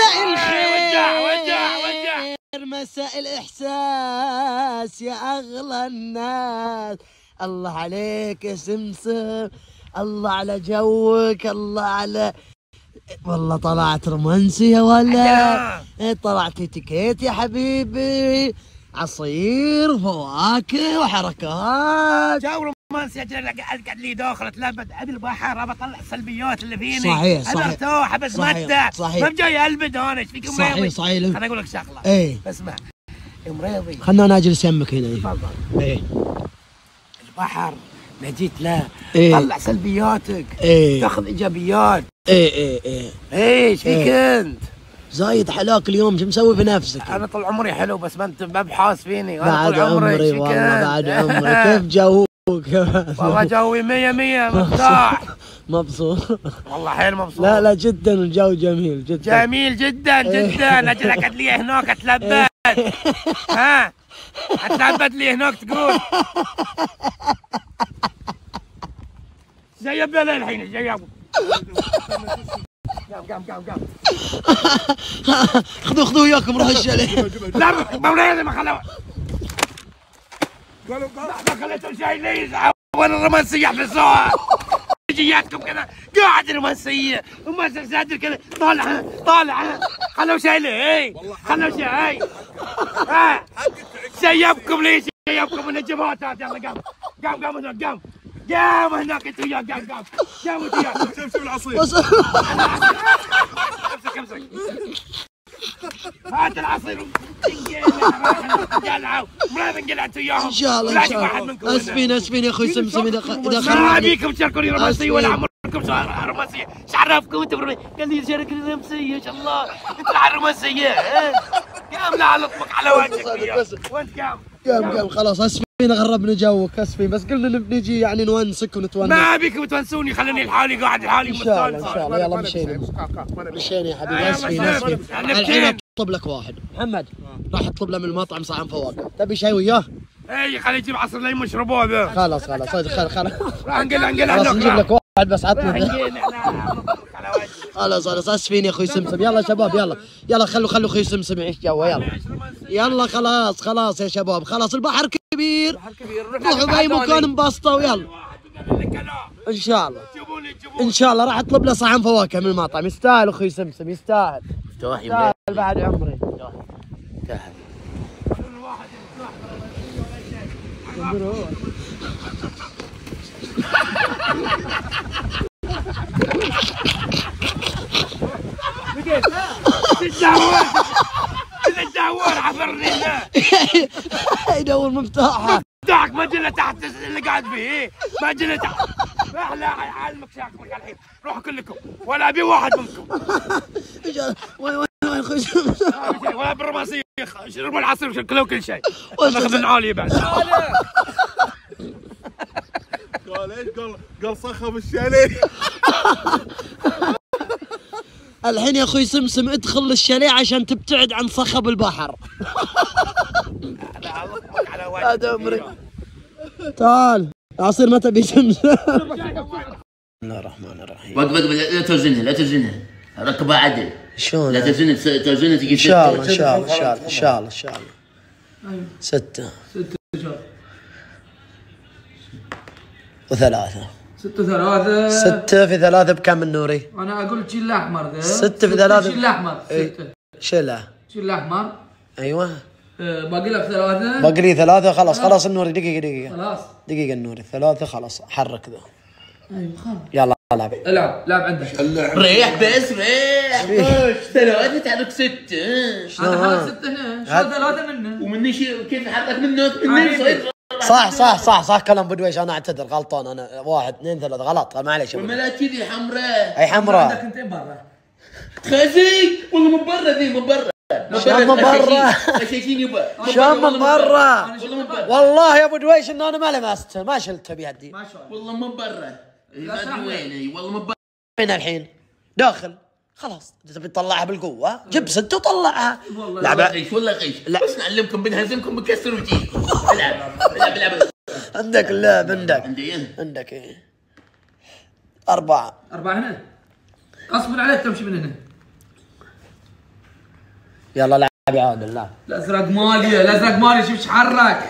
مساء الخير. وجع مساء الإحساس يا أغلى الناس. الله عليك يا سمسم، الله على جوك، الله على والله طلعت رومانسية ولا طلعت اتيكيت يا حبيبي، عصير فواكه وحركات. جو رومانسي. اجل اقعد لي داخل اتلبد عند البحر، ابى اطلع السلبيات اللي فيني. صحيح ابى ارتاح، ابى اتمتع. صحيح. ما بجاي البد انا، ايش فيك يا مريضي؟ صحيح. خليني اقول لك شغله. ايه اسمع يا مريضي، خلنا نجلس يمك هنا. تفضل. ايه البحر ما جيت له. إيه؟ طلع سلبياتك. ايه تاخذ ايجابيات. ايه ايش فيك انت؟ زايد حلاك اليوم، شو مسوي في نفسك؟ انا طول عمري حلو، بس ما انت بحاس فيني. بعد طول عمري والله، بعد عمري. كيف جوك؟ والله جوي 100 مرتاح. مبسوط والله حيل مبسوط. لا جدا الجو جميل جدا. جميل جدا. اجل اقعد لي هناك اتلبد. ها اتلبد لي هناك تقول. جيب لي الحين جيب. قام خذوا وياكم روح الشاليه. لا مولاني ما خلوا. ما خليتهم شيء لي يزعل. وانا الرومانسيه في السوق. جياتكم كذا قاعد رومانسيه وماسك صدر كذا طالع. خلوا شيء لي. خلوا شيء. سيبكم ليش؟ سيبكم من الجبهات. يلا قام هناك. قام هناك انت وياه. قام انت وياه. شوف العصير. امسك هات العصير. قلعوا ما بنقلع انت وياهم. ان شاء الله. اسفين يا اخوي سمسم اذا ما ابيكم تشاركوني رومانسيه ولا عمركم رومانسيه. ايش عرفكم انت قال لي شاركني رومانسيه ان شاء الله. انت على الرومانسيه قام لا لطمك على وجهك. وانت قام خلاص. اسفين غربنا جوك، اسفين بس قلنا نجي يعني نونسك ونتونس. ما ابيكم تونسوني، خليني لحالي قاعد لحالي. ان شاء الله يلا مشينا يا حبيبي. اسفين. الحين اطلب لك واحد. محمد راح اطلب له من المطعم صحن فواكه. تبي شيء وياه؟ اي خليه يجيب عصير ليمون يشربوه ذا. خلاص راح انقل خلاص نجيب لك واحد بس عطني. خلاص اسفين يا اخوي سمسم. يلا شباب يلا خلوا اخوي سمسم يعيش جوه. يلا خلاص يا شباب. خلاص البحر كبير. روحوا باي مكان انبسطوا. ويلا ان شاء الله راح اطلب له صحن فواكه من المطعم. يستاهل اخوي سمسم، يستاهل بعد عمري. يستاهل. الدهور عفرني له. يدور مفتاحه. مفتاحك مجله تحت اللي قاعد فيه. مجله تحت. لا اعلمك شاكلك الحين. روحوا كلكم ولا ابي واحد منكم. وين اخوي سمسم؟ ولا بالرومانسيه. شربوا العصير وشكلوا كل شيء. ناخذ من عاليه بعد. قال ايش؟ قال صخب الشاليه. الحين يا اخوي سمسم ادخل للشاليه عشان تبتعد عن صخب البحر. هذا عمري. تعال عصير ما تبي سمسم. بسم الله الرحمن الرحيم. وقف لا توزنها ركبها عدل. شلون؟ لا توزنها تجي ان شاء الله 6 و3. 6 في 3 بكم النوري؟ انا اقول شيل الاحمر ذا. 6 في 3 شيل الاحمر. شيله. شيل الاحمر. ايوه. باقي لك 3. باقي لي 3. خلاص النوري. دقيقة خلاص دقيقة النوري 3. خلاص حرك ذا. ايوه خلاص. يلا العب عندك. ريح بس ريح. 3 تعرف 6. هذا 6 هنا. شو 3 منه؟ ومني شيء كيف حرك منه صيد. صح كلام بدويش. انا اعتذر غلطان. انا 1 2 3 غلط. معليش. والملا كذي حمراء. اي حمراء. عندك انت برا. خزي والله من برا ذي من برا. شلون من برا؟ غشيشين يبا. شلون من برا؟ والله من برا. والله يا ابو دويش ان انا ما لمسته، ما شلته بيدي. ما شاء الله. والله من برا. ما ادري وين. والله من برا. وين الحين؟ داخل. خلاص تبي تطلعها بالقوه؟ جيب 6 وطلعها. والله غيش لا بس نعلمكم بنهزمكم بنكسر وجيك. العب عندك اللعب عندك ايه 4 هنا. غصبا عليك تمشي من هنا. يلا لعب يا عادل لعب. الازرق مالي الازرق مالي شوف حرك.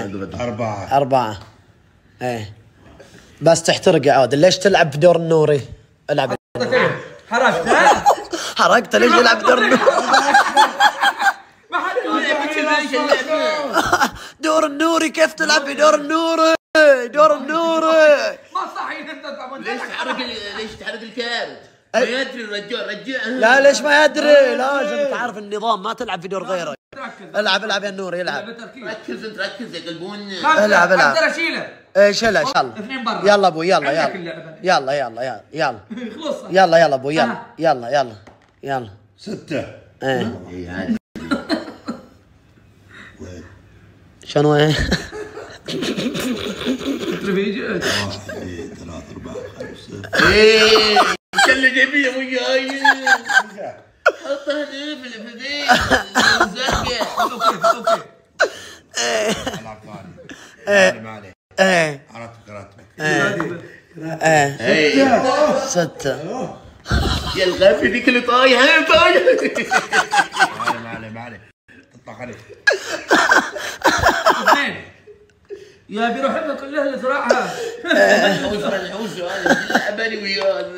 4 ايه بس تحترق يا عادل. ليش تلعب في دور النوري؟ العب. حركت حركت ليش تلعب في دور النوري؟ ما حد دور النوري كيف تلعب في دور النوري؟ دور النوري ما صحيح انت تعمل. ليش تحرق الكارت؟ ما يدري رجع. لا ليش ما يدري؟ لازم تعرف النظام، ما تلعب في دور غيرك. العب يا النوري العب. ركز انت ركز يا قلبون. العب اقدر اشيله. ايه شيله يلا. اثنين برا. يلا ابوي يلا عندك يلا اللعبة. يلا خلص. يلا ابوي يلا 6 ايه شنو ايه؟ ترفيجات. 1 2 3 4 5 ايه انت اللي جايبيه وياي. حطها هنا في الفديك الزرقاء. اوكي. العب ثاني. ما عليه. ايه راتبك. ايه 6 يا الغافي ذيك اللي طايحه ما عليه تطلع عليه. اثنين. يا بيروح لنا كلها اللي زرعها. الحوش هذا لعباني وياه.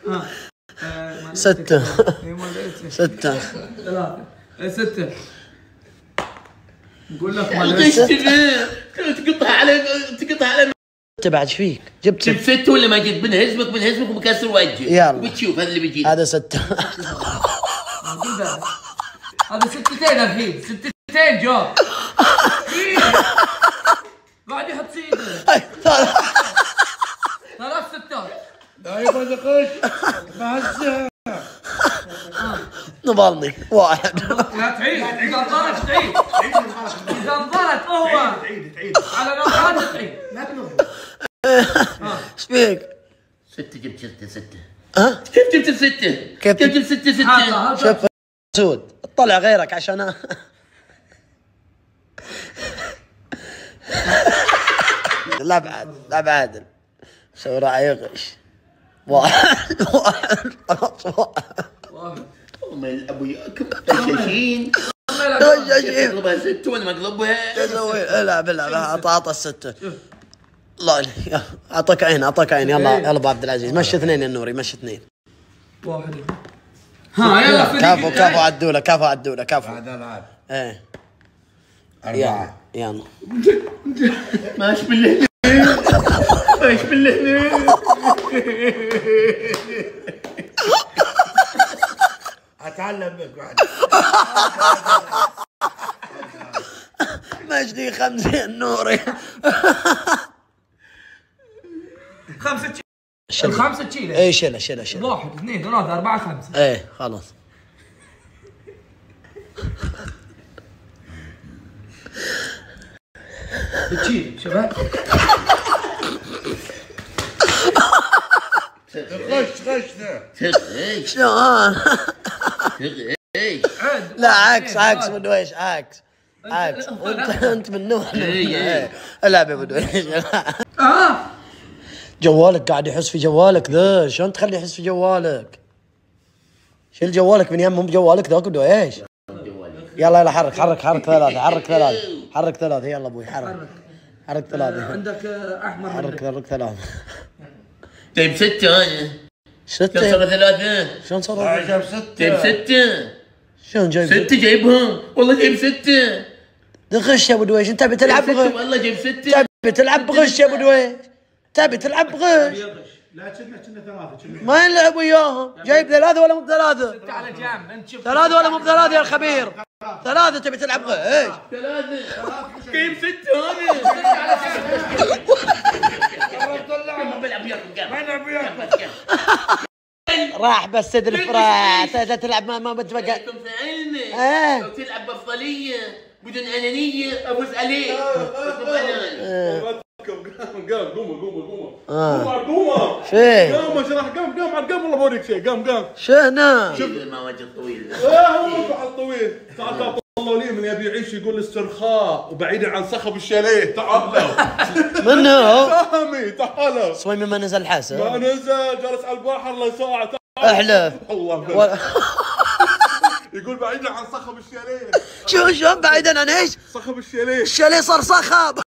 6 6 نقول لك غشتنا تقطع على بعد ايش فيك؟ جبت 6 ولا ما جبت؟ بنهزمك وبكسر وجهك. يلا. وبتشوف هذا اللي بيجي. هذا 6 هذا 6 اخي 6 جواب. قاعد يحط سيده. 3 ستات. لا يبغى يخش بهزها. نضلني 1 لا تعيد اذا انضرت تعيد. اذا انضرت هو على نظرات تعيد. لا تنظر. ايش فيك؟ 6 جبت 6 ها؟ كيف جبت 6؟ كيف كيف جبت 6 شوف سود طلع غيرك عشان لا بعادل سوي راعي غش. 1 خلاص 1 ما يلعبوا وياكم دشاشين. دشاشين. اطلبها 6 وانا ما اطلبها. شو اسوي؟ العب اعطى 6. الله يلا اعطاك عين يلا ابو عبد العزيز مشي 2 يا نوري مشي 2. 1 ها يلا كفو عدوله هذا العب. ايه 4 يلا ماشي بالله ماشي بالله. اتعلم منك واحد. مجدي 5 يا نوري. 5 الخمسة تشيله. ايه شيله 1 2 3 4 5. ايه خلاص. بتشيل شباب. غش شلون؟ لا عكس بدويش عكس انت من نوع. العب يا بدويش. جوالك قاعد يحس في جوالك ذا. شلون تخليه يحس في جوالك؟ شيل جوالك من يمهم جوالك ذاك بدويش. يلا حرك 3 يلا ابوي حرك 3. عندك احمر. حرك 3. جايب 6 انا. 6 كم صار 3؟ شلون صار؟ جايب 6 جايب 6 شلون جايب 6 جايبهم والله جايب 6. غش يا ابو دويش. انت بتلعب بغش والله جايب 6. بتلعب بغش يا ابو دويش. تبي تلعب بغش. لا كنا 3 ما يلعب وياهم. جايب 3 ولا مو ب3؟ على جنب انت شوف 3 ولا مو ب3 يا الخبير؟ 3 تبي تلعب غش. 3 جايب 6 انا. ما بلعب وياكم. راح بس تدري فرح تلعب ما بتبقى. لكم في علمي لو تلعب بافضليه بدون انانيه افوز عليك. قوم فين؟ قام والله بوريك شيء قام شنو؟ شوف المواجه الطويله. هو بعد طويل. تعال الله لي من يبي يعيش يقول الاسترخاء وبعيدا عن صخب الشاليه. تعالوا منو؟ فهمي تعالوا. صويمي ما نزل حاسب. ما نزل جالس على البحر له ساعه. احلف والله يقول بعد بعيدا عن صخب الشاليه. شو بعيدا عن ايش؟ صخب الشاليه. الشاليه صار صخب.